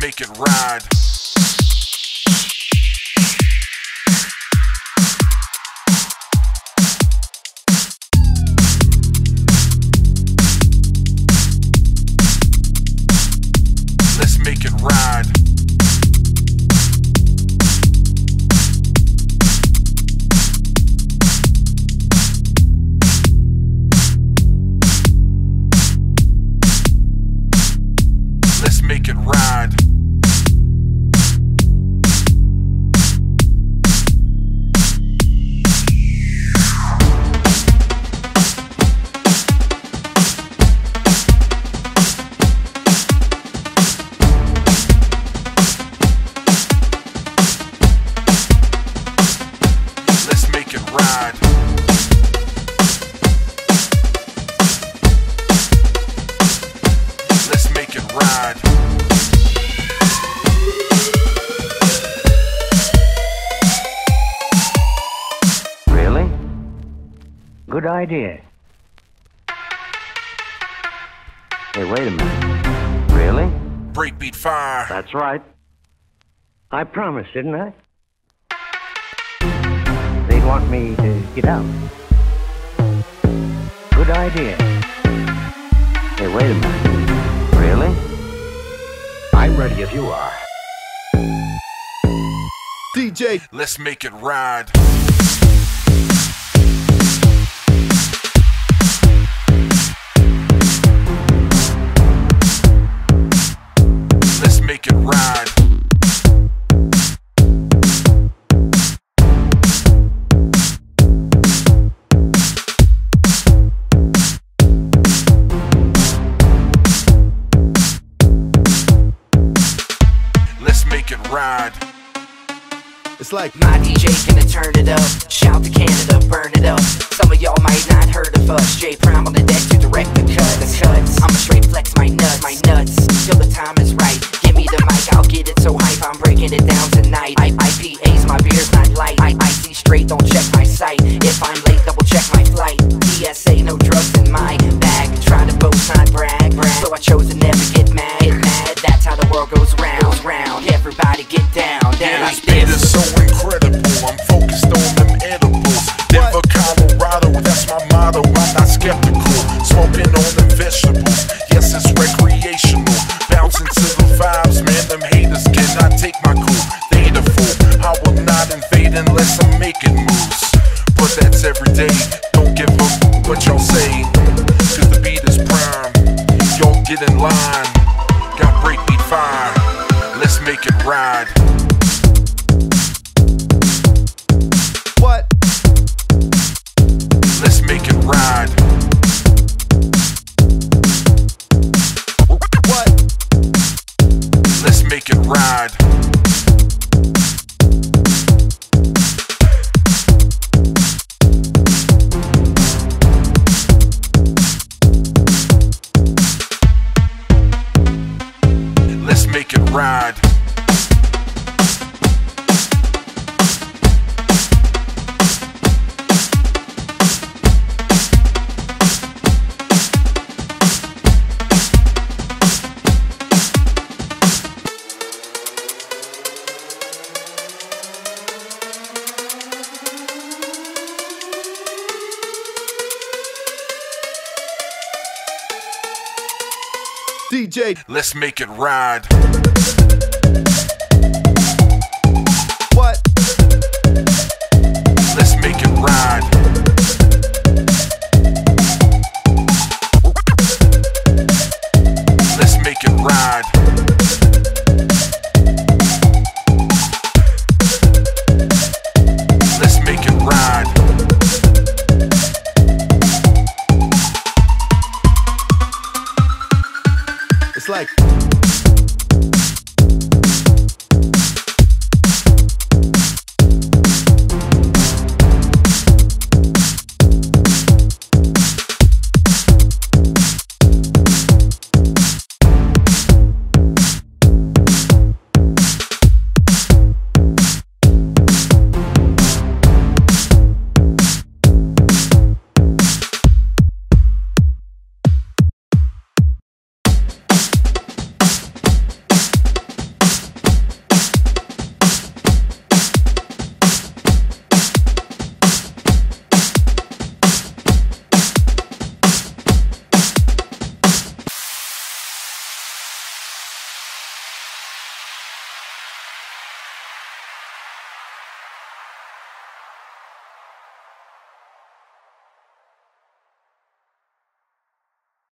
make it ride. Let's make it ride. Let's make it ride. Let's make it ride. Let's make it ride. Really? Good idea. Hey, wait a minute. Really? Breakbeat fire. That's right. I promised, didn't I? They'd want me to get out. Good idea. Hey, wait a minute. Really? I'm ready if you are. DJ, Let's make it ride. Let's make it ride. Let's make it ride. it's like My DJ gonna turn it up, shout to Canada, burn it up. Some of y'all might not heard of us. Jprime on the deck to direct the cuts. I'ma straight flex my nuts, till the time is right. Give me the mic, I'll get it so hype, I'm breaking it down tonight. IPA's my beer's not light. I see straight, don't check my site. If I'm late, double check my flight. PSA, no drugs in my bag. Try to boast, not brag. So I chose to never get mad. That's how the world goes round. Everybody get down This like beat this. is so incredible. I'm focused on them edibles. Denver, Colorado, that's my motto. I'm not skeptical. Smoking on them vegetables. Yes, it's recreational. Bouncing to the vibes, man. Them haters cannot take my cool. They the fool. I will not invade unless I'm making moves. But that's every day. Don't give up what y'all say. Cause the beat is prime. Y'all get in line. Got breakbeat fire. Let's make it ride. what? Let's make it ride. What? Let's make it ride. Let's make it ride. DJ, Let's make it ride.